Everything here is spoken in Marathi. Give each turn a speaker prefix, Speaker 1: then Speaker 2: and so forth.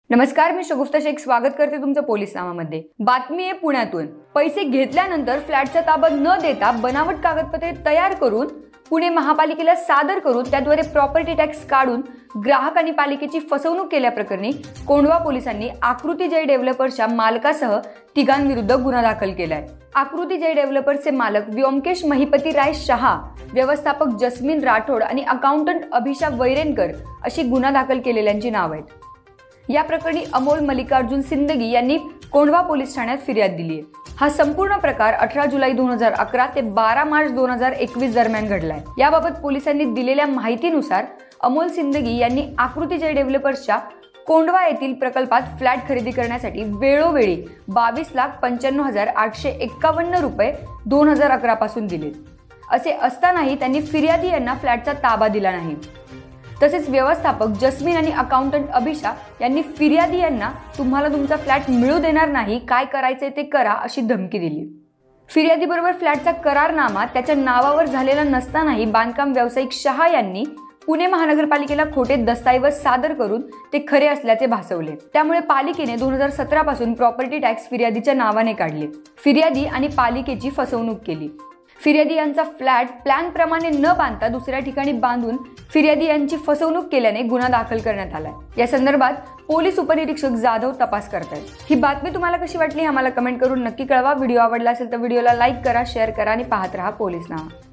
Speaker 1: नमस्कार, मी शगुफ्ता शेख स्वागत करते तुमचं पोलीस नामामध्ये। बातमी आहे पुण्यातून। पैसे घेतल्यानंतर फ्लॅटचा ताबा न देता बनावट कागदपत्रे तयार करून पुणे महापालिकेला सादर करून त्याद्वारे प्रॉपर्टी टॅक्स काढून ग्राहक आणि पालिकेची फसवणूक केल्याप्रकरणी कोंढवा पोलिसांनी आकृती जय डेव्हलपर्सच्या मालकासह तिघांविरुद्ध गुन्हा दाखल केलाय। आकृती जय डेव्हलपर्सचे मालक व्योमकेश महिपती राय शहा, व्यवस्थापक जस्मिन राठोड आणि अकाउंटंट अभिषा वैरेनकर अशी गुन्हा दाखल केलेल्यांची नाव आहेत। या प्रकरणी अमोल मल्लिकार्जुन सिंदगी यांनी कोंढवा पोलीस ठाण्यात फिर्याद दिली आहे। हा संपूर्ण प्रकार 18 जुलै 2011 ते 12 मार्च 2021 दरम्यान घडलाय। याबाबत पोलिसांनी दिलेल्या माहितीनुसार अमोल सिंदगी यांनी आकृती जय डेव्हलपर्सच्या कोंढवा येथील प्रकल्पात फ्लॅट खरेदी करण्यासाठी वेळोवेळी 22,95,851 रुपये 2011 पासून दिले। असे असतानाही त्यांनी फिर्यादी यांना फ्लॅटचा ताबा दिला नाही। तसेच व्यवस्थापक जस्मिन आणि अकाउंटंट अभिषा यांनी फिर्यादी यांना तुम्हाला तुमचा फ्लॅट मिळू देणार नाही, काय करायचे ते करा अशी धमकी दिली। फिर्यादी बरोबर फ्लॅटचा करारनामा त्याच्या नावावर झालेला नसतानाही बांधकाम व्यावसायिक शहा यांनी पुणे महानगरपालिकेला खोटे दस्तऐवज सादर करून ते खरे असल्याचे भासवले। त्यामुळे पालिकेने 2017 पासून प्रॉपर्टी टॅक्स फिर्यादीच्या नावाने काढले। फिर्यादी आणि पालिकेची फसवणूक केली। फिर्यादी यांचा फ्लॅट प्लॅन प्रमाणे न बांधता दुसऱ्या ठिकाणी बांधून फिर्यादी यांची फसवणूक केल्याने गुन्हा दाखल करण्यात आलाय। या संदर्भात पोलीस उपनिरीक्षक जाधव तपास करतायत। ही बातमी तुम्हाला कशी वाटली आम्हाला कमेंट करून नक्की कळवा। व्हिडिओ आवडला असेल तर व्हिडिओला लाईक करा, शेअर करा आणि पाहत रहा पोलीस नामा।